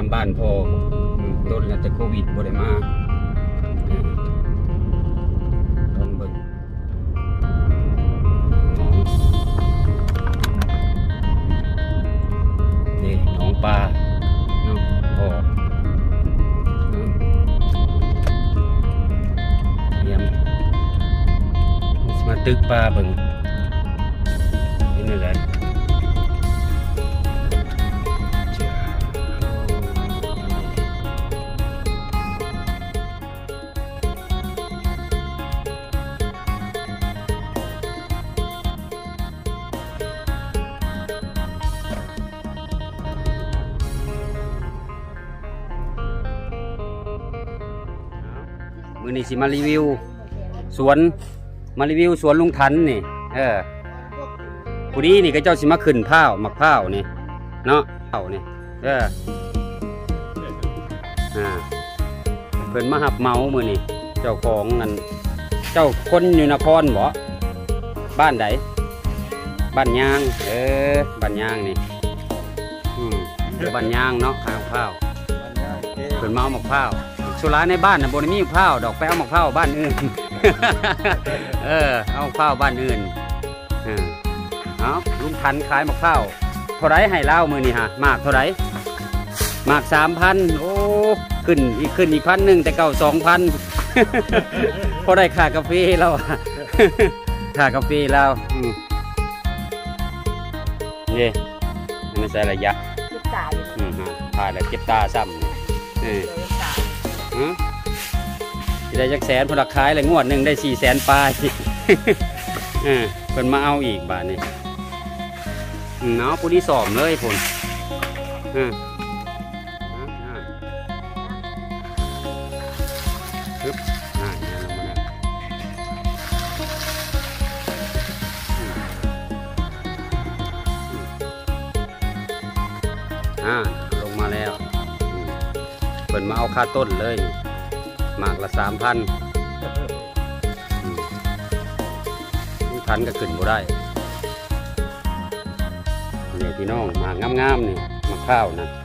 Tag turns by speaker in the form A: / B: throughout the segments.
A: ามบ้านพอโดนแล้วแต่โควิดบ่ได้มาต้องเบิ่งนี่น้องปลาน้องพอเยี่ยมมาตึกปลาเบิ่งนี่แหละมื้อนี้สิมารีวิวสวนลุงทันนี่ผู้นี้นี่ก็เจ้าสิมาขึ้นข้าวมักข้าวนี่เนาะข้าวนี่เพิ่นมาหับเมามื้อนี่เจ้าของนั่นเจ้าคนอยู่นครบ่บ้านใดบ้านยางบ้านยางนี่บ้านยางเนาะขายข้าวเพิ่นเมาหมกข้าวสุราในบ้านน่ะบ่ได้มีข้าวดอกไปเอาหมกข้าวบ้านอื่น เอาข้าวบ้านอื่นเอาลุงทันขายหมกข้าวเท่าไรให้เล่ามือนี่ฮะมากเท่าไรมาก 3,000โอ้ขึ้นอีก1,000แต่เก่า 2,000 พอได้ค่ากาแฟแล้วค่ากาแฟแล้วนี่ไม่ใช่ระยะถ่ายแล้วเก็บตาซ้ำได้จักแสนพลักขายเลยงวดหนึ่งได้400,000ปลายเป็นมาเอาอีกบาทนี่เนาะผู้ที่สอบเลยผลลงมาแล้วเป็นมาเอาค่าต้นเลยหมากละ 3,000ทันก็ขึ้นบ่ได้นี่พี่น้องหมากงามๆนี่มะข้าวนะ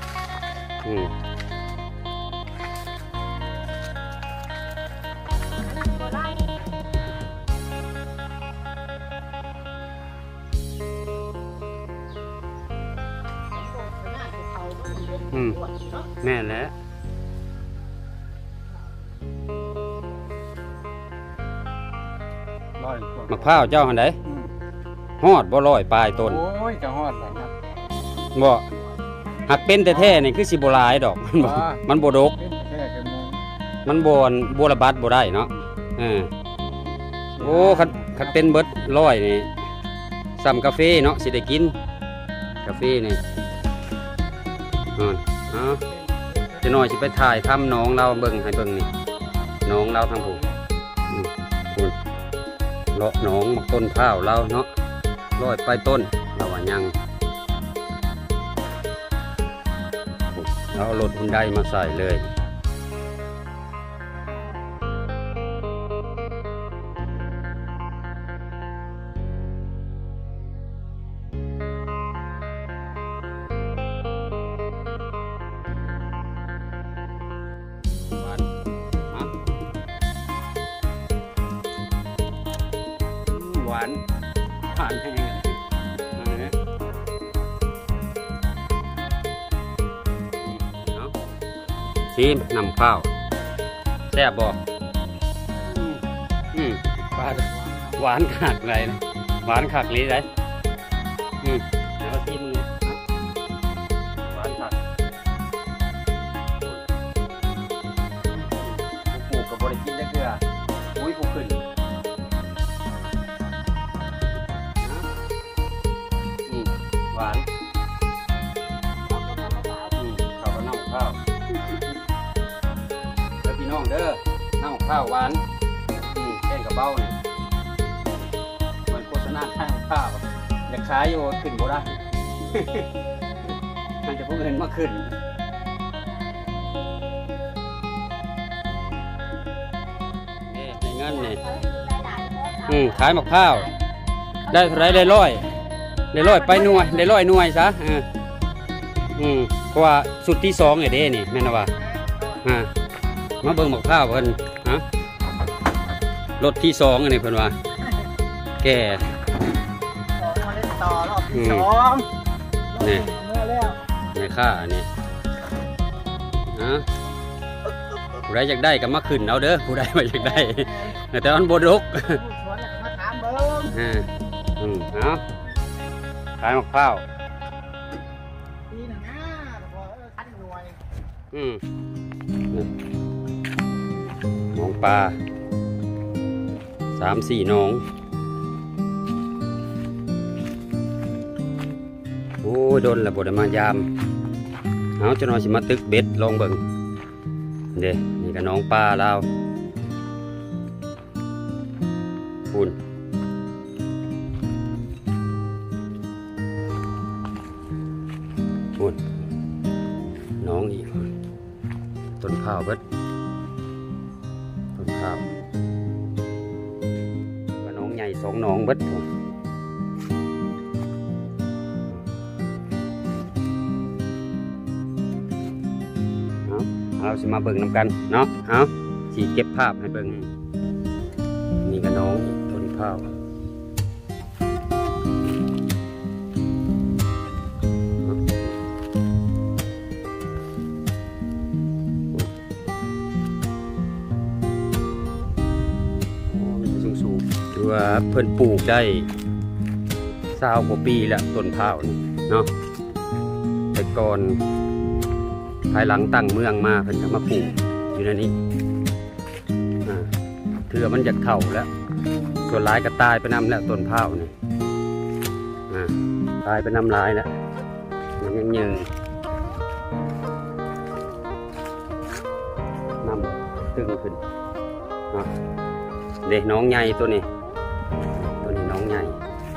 A: แม่แล้วมะพร้าวเจ้าหันไดฮอดบ่ลอยปลายต้นโอ้ยจะฮอดแล้วครับบ่หักเป็นแต่แท้นี่คือสิบ่หลายดอกมันบ่ดกมันบ่ระบาดบ่ได้เนาะโอ้คันเป็นเบิดร้อยนี่ซ้ำกาแฟเนาะสิได้กินกาแฟนี่จะหน่อยสิไปถ่ายทำน้องเราเบิ่งให้เบิ่งนี่น้องเราทางผู้เลาะน้องมักต้นข้าวเราเนาะร้อยไปต้นเราว่ายังเราเอารถหุ่นไดมาใส่เลยหวานแห้งเลยชิมนำข้าวแซ่บบอกหวานขักเลยหวานขักลิ้นเลยแล้วชิมเลยหวานขักปลูกกับบริกินได้เกลืออุ้ยปลูกขึ้นหวานข้าวก็น้ำข้าวแล้วพี่น้องเด้อน้ำข้าวหวานแกงกระเบ้าเนี่ยมันโฆษณาข้าวข้าวอยากขายอยู่ขึ้นบ่ได้มันจะพวกเงินมาขึ้นนี่ในเงินนี่ขายมะพร้าวได้เท่าไรได้ร้อยไปหน่วยได้100 หน่วยซะเพราะว่าสุดที่2ไอ้เด้นี่แม่นว่ามาเบิ่งหมกข้าวเพิ่นฮะรถที่2อันนี้เพิ่นว่าแก่
B: มาเล่นต่อรอบที่2นี่
A: ในค่าอันนี้ผู้ใดอยากได้ก็มาขึ้นเอาเด้อผู้ใดไม่อยากได้แต่มันบ่ดก
B: มาถามเบิ่ง
A: เอาขายมะพร้าว
B: ปีหนึ่งนะพอคัดหน่วย
A: น้องปลา3-4น้องโอ้ยโดนระบบมายามเอาจะนอนสิมาตึกเบ็ดลองเบิ่งเด้นี่ก็น้องปลาเราปุ่นน้องอีกต้นข้าวเบิดต้นข้าวก็น้องใหญ่2น้องเบิดเราจะมาเบิ่งนำกันเนาะเอาสีเก็บภาพให้เบิ่งนี่ก็น้องอีกต้นข้าวคือว่าเพิ่นปลูกได้20 กว่าปีแล้วต้นข้าวนี่เนาะแต่ก่อนภายหลังตั้งเมืองมาเพิ่นก็มาปลูกอยู่ในนี้เถื่อมันจะเข่าแล้วส่วนหลายก็ตายไปนำแล้วต้นข้าวนี่ตายไปนำหลายแล้วยังยืนนำตึงขึ้นเด็กน้องใหญ่ตัวนี้น้องใหญ่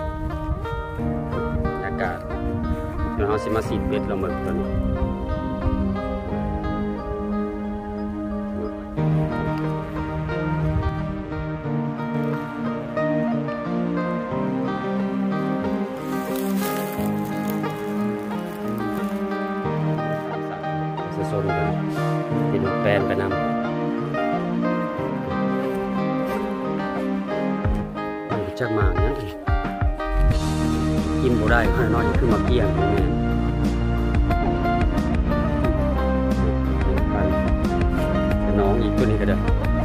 A: อากาศเดี๋ยวเราสิมาสีดเบ็ดเราเหมือนตัวนี้จะโซนกันเป็นแปลนไปนำจากมาเนี่ยกินบ่ได้ค่อยน้อยขึ้นมาเกี่ยงตรงนี้น้องอีกตัวนี้ก็ได้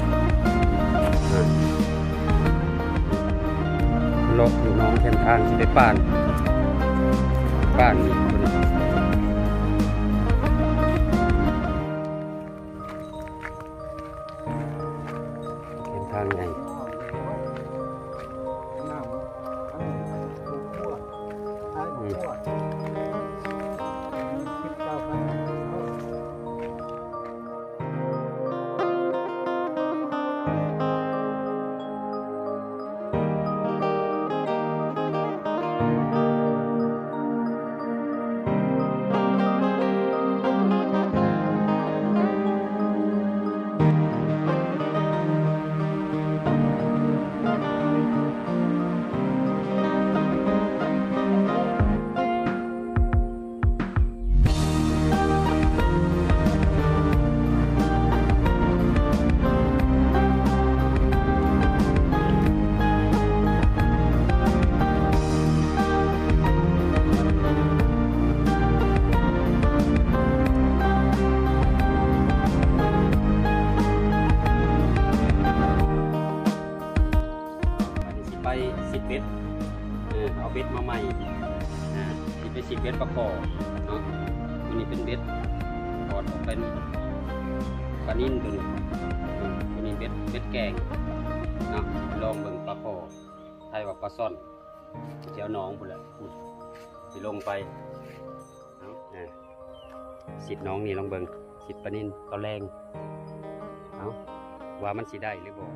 A: ลบอยู่น้องแคมทางสิได้ป่านอีกตัวนี้แคมทางใหญ่สิบเบ็ดเอาเบ็ดมาใหม่ที่ไป10 เบ็ดประกอบเนาะตัวนี้เป็นเบ็ดถอดออกเป็นปลานิ่นตัวนี้เบ็ดแกงเนาะลองเบิ่งปลาคอไทยว่าปลาซ่อนเจียวน้องพุ่นแหละไปลงไปสิบน้องนี่ลองเบิ่ง10 ปลานิ่นตอนแรงเอาว่ามันสิได้หรือบ่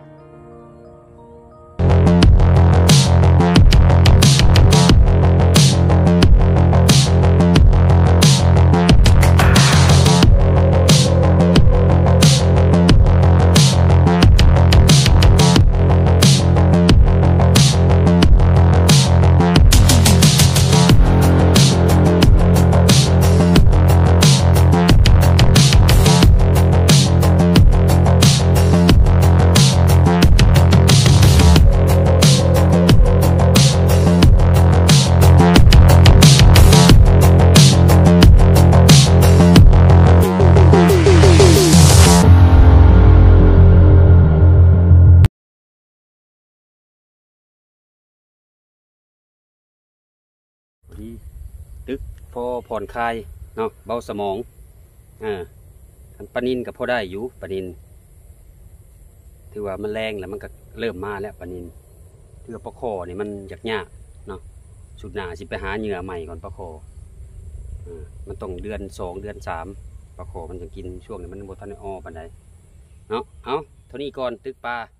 A: ดีตึกพอผ่อนคลายเนาะเบาสมองอันปลานินกับพอได้อยู่ปลานินถือว่ามันแรงแล้วมันก็เริ่มมาแล้วปลานินถือว่าปลาคอนี่มันยากเนาะสุดหนาสิไปหาเหยื่อใหม่ก่อนปลาคอมันต้องเดือน2 เดือน 3ปลาคอมันจะกินช่วงนี้มันบ่ทันได้อ้อปานใดเนาะเอาเท่านี้ก่อนตึกปลา